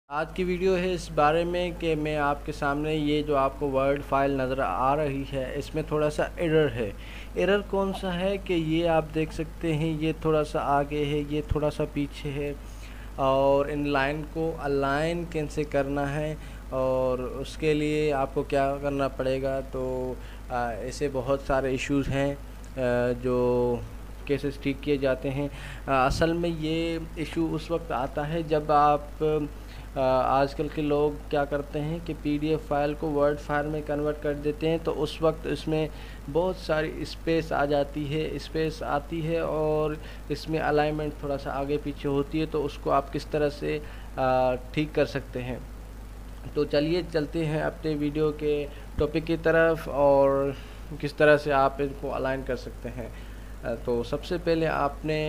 आज की वीडियो है इस बारे में कि मैं आपके सामने ये जो आपको वर्ड फाइल नज़र आ रही है इसमें थोड़ा सा एरर है। एरर कौन सा है कि ये आप देख सकते हैं, ये थोड़ा सा आगे है, ये थोड़ा सा पीछे है और इन लाइन को अलाइन कैसे करना है और उसके लिए आपको क्या करना पड़ेगा। तो ऐसे बहुत सारे इश्यूज़ हैं जो केसेस ठीक किए जाते हैं। असल में ये इशू उस वक्त आता है जब आप आजकल के लोग क्या करते हैं कि पीडीएफ फाइल को वर्ड फाइल में कन्वर्ट कर देते हैं, तो उस वक्त इसमें बहुत सारी स्पेस आ जाती है, स्पेस आती है और इसमें अलाइनमेंट थोड़ा सा आगे पीछे होती है। तो उसको आप किस तरह से ठीक कर सकते हैं। तो चलिए चलते हैं अपने वीडियो के टॉपिक की तरफ और किस तरह से आप इनको अलाइन कर सकते हैं। तो सबसे पहले आपने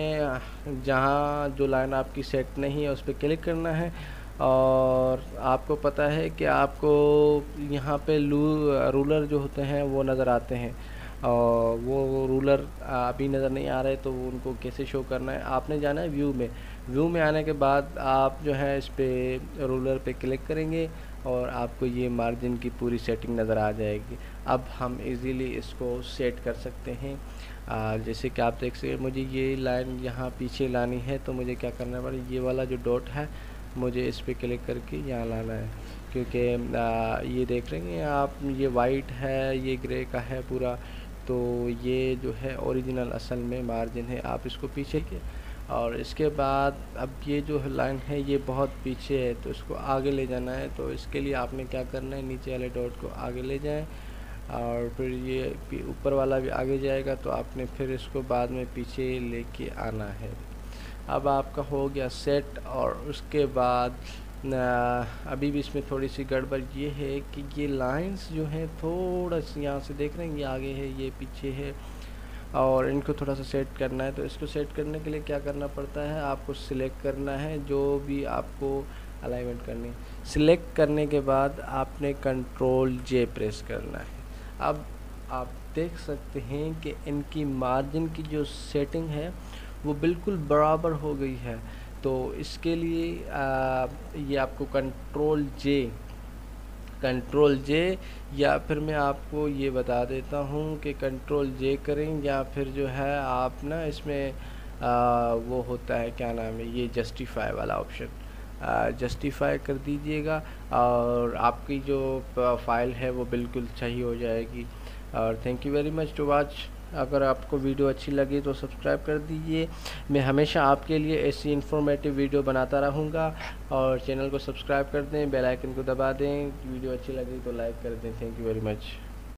जहाँ जो लाइन आपकी सेट नहीं है उस पर क्लिक करना है और आपको पता है कि आपको यहाँ पे रूलर जो होते हैं वो नज़र आते हैं और वो रूलर अभी नज़र नहीं आ रहे, तो उनको कैसे शो करना है। आपने जाना है व्यू में आने के बाद आप जो है इस पर रूलर पे क्लिक करेंगे और आपको ये मार्जिन की पूरी सेटिंग नज़र आ जाएगी। अब हम इजीली इसको सेट कर सकते हैं। जैसे कि आप देख सकते, मुझे ये लाइन यहाँ पीछे लानी है तो मुझे क्या करना पड़ेगा, ये वाला जो डॉट है मुझे इस पर क्लिक करके यहाँ लाना है, क्योंकि ये देख रहे हैं आप, ये वाइट है, ये ग्रे का है पूरा। तो ये जो है ओरिजिनल असल में मार्जिन है। आप इसको पीछे के और इसके बाद अब ये जो लाइन है ये बहुत पीछे है तो इसको आगे ले जाना है। तो इसके लिए आपने क्या करना है, नीचे वाले डॉट को आगे ले जाएं और फिर ये ऊपर वाला भी आगे जाएगा, तो आपने फिर इसको बाद में पीछे लेके आना है। अब आपका हो गया सेट। और उसके बाद अभी भी इसमें थोड़ी सी गड़बड़ ये है कि ये लाइंस जो हैं थोड़ा सी यहाँ से देख रहे हैं, ये आगे है ये पीछे है और इनको थोड़ा सा सेट करना है। तो इसको सेट करने के लिए क्या करना पड़ता है, आपको सिलेक्ट करना है जो भी आपको अलाइनमेंट करनी है। सिलेक्ट करने के बाद आपने कंट्रोल जे प्रेस करना है। अब आप देख सकते हैं कि इनकी मार्जिन की जो सेटिंग है वो बिल्कुल बराबर हो गई है। तो इसके लिए ये आपको कंट्रोल जे या फिर मैं आपको ये बता देता हूँ कि कंट्रोल जे करें या फिर जो है आप ना इसमें वो होता है क्या नाम है, ये जस्टिफाई वाला ऑप्शन जस्टिफाई कर दीजिएगा और आपकी जो फाइल है वो बिल्कुल सही हो जाएगी। और thank you very much to watch. अगर आपको वीडियो अच्छी लगी तो सब्सक्राइब कर दीजिए। मैं हमेशा आपके लिए ऐसी इन्फॉर्मेटिव वीडियो बनाता रहूँगा। और चैनल को सब्सक्राइब कर दें, बेल आइकन को दबा दें। वीडियो अच्छी लगी तो लाइक कर दें। Thank you very much.